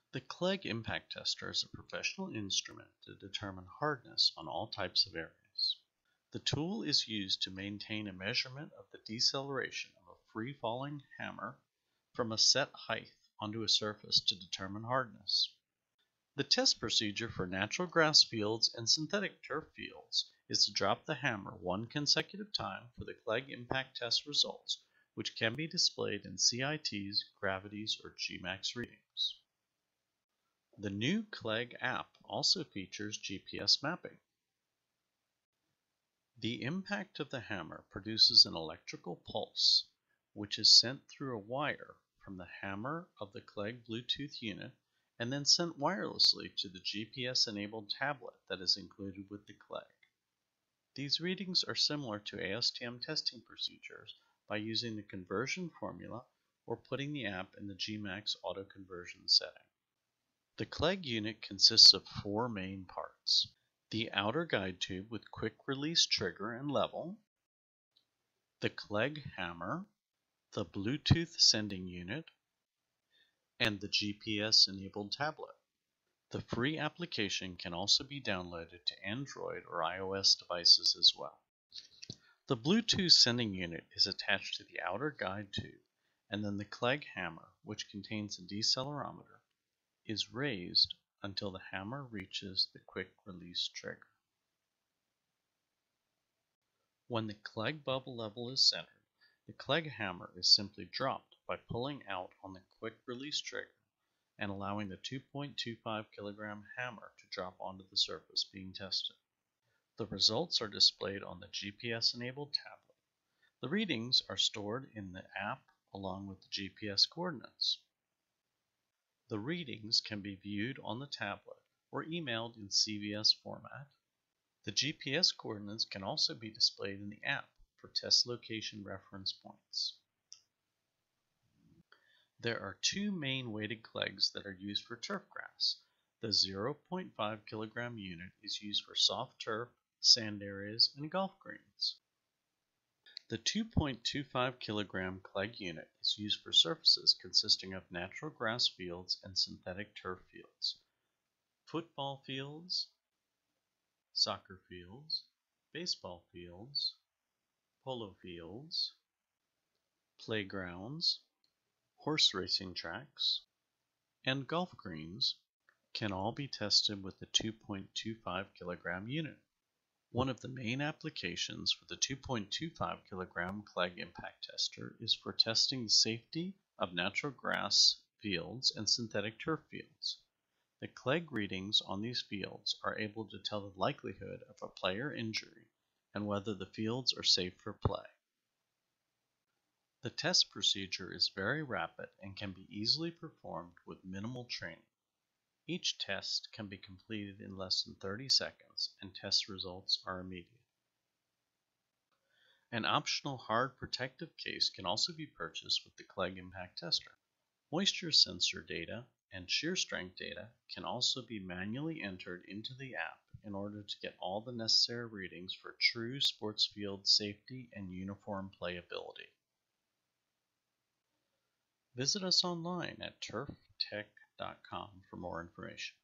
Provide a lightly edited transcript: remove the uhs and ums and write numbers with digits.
The Clegg Impact Tester is a professional instrument to determine hardness on all types of areas. The tool is used to maintain a measurement of the deceleration of a free-falling hammer from a set height onto a surface to determine hardness. The test procedure for natural grass fields and synthetic turf fields is to drop the hammer one consecutive time for the Clegg Impact Test results, which can be displayed in CITs, Gravities, or gMax readings. The new Clegg app also features GPS mapping. The impact of the hammer produces an electrical pulse, which is sent through a wire from the hammer of the Clegg Bluetooth unit and then sent wirelessly to the GPS-enabled tablet that is included with the Clegg. These readings are similar to ASTM testing procedures by using the conversion formula or putting the app in the gMax auto-conversion setting. The Clegg unit consists of four main parts: the outer guide tube with quick-release trigger and level, the Clegg hammer, the Bluetooth sending unit, and the GPS-enabled tablet. The free application can also be downloaded to Android or iOS devices as well. The Bluetooth sending unit is attached to the outer guide tube, and then the Clegg hammer, which contains a decelerometer, is raised until the hammer reaches the quick-release trigger. When the Clegg bubble level is centered, the Clegg hammer is simply dropped by pulling out on the quick-release trigger and allowing the 2.25 kilogram hammer to drop onto the surface being tested. The results are displayed on the GPS-enabled tablet. The readings are stored in the app along with the GPS coordinates. The readings can be viewed on the tablet or emailed in CVS format. The GPS coordinates can also be displayed in the app for test location reference points. There are two main weighted Cleggs that are used for turfgrass. The 0.5 kilogram unit is used for soft turf, sand areas, and golf greens. The 2.25 kilogram Clegg unit is used for surfaces consisting of natural grass fields and synthetic turf fields, football fields, soccer fields, baseball fields, polo fields, playgrounds, horse racing tracks, and golf greens can all be tested with the 2.25 kilogram unit. One of the main applications for the 2.25 kilogram Clegg Impact Tester is for testing the safety of natural grass fields and synthetic turf fields. The Clegg readings on these fields are able to tell the likelihood of a player injury and whether the fields are safe for play. The test procedure is very rapid and can be easily performed with minimal training. Each test can be completed in less than 30 seconds and test results are immediate. An optional hard protective case can also be purchased with the Clegg Impact Tester. Moisture sensor data and shear strength data can also be manually entered into the app in order to get all the necessary readings for true sports field safety and uniform playability. Visit us online at turftec.com for more information.